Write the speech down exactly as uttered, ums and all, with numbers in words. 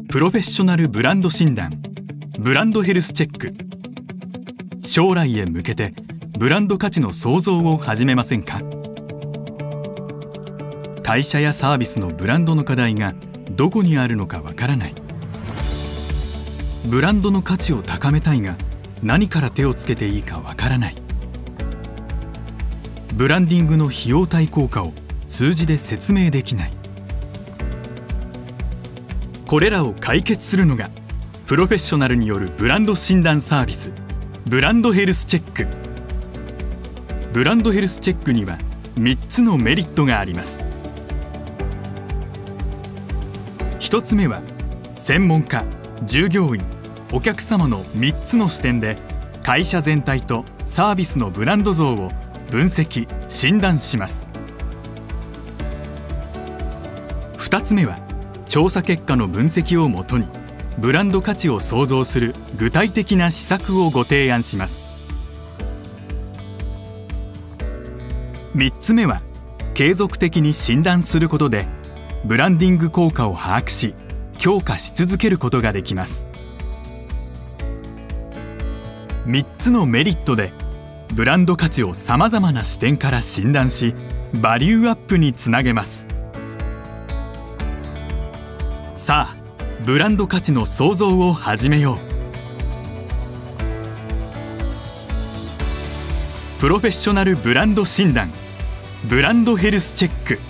プロフェッショナルブランド診断、ブランドヘルスチェック。将来へ向けてブランド価値の創造を始めませんか？会社やサービスのブランドの課題がどこにあるのかわからない。ブランドの価値を高めたいが何から手をつけていいかわからない。ブランディングの費用対効果を数字で説明できない。これらを解決するのがプロフェッショナルによるブランド診断サービス、ブランドヘルスチェック。ブランドヘルスチェックにはみっつのメリットがあります。ひとつめは専門家、従業員、お客様のみっつの視点で会社全体とサービスのブランド像を分析・診断します。ふたつめは調査結果の分析をもとにブランド価値を創造する具体的な施策をご提案します。みっつめは継続的に診断することでブランディング効果を把握し強化し続けることができます。みっつのメリットでブランド価値をさまざまな視点から診断しバリューアップにつなげます。さあ、ブランド価値の創造を始めよう。プロフェッショナルブランド診断、ブランドヘルスチェック。